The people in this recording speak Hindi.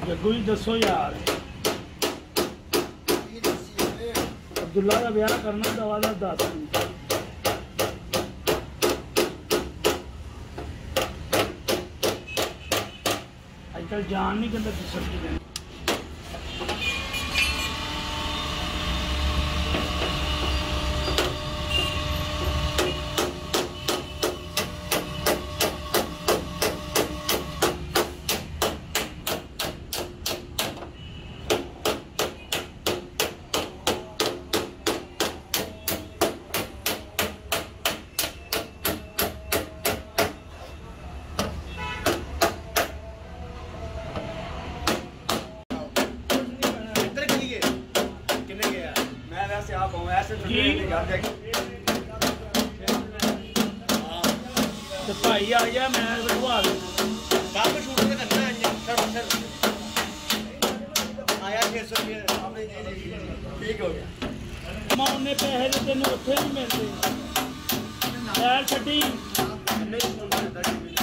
जग्गू जी दसो यार, अब्दुल्ला का ब्याह करना दवा 10 मिनट। आजकल जान नहीं कहता सब्जी देने। तो भाई आ गया, मैं बिठवा काम शूट करना है। आया 600 रुपये आपने ठीक हो गया। मैं उन्हें पैसे तो तेन उत्थे नहीं मिलते। खैर छड्डी।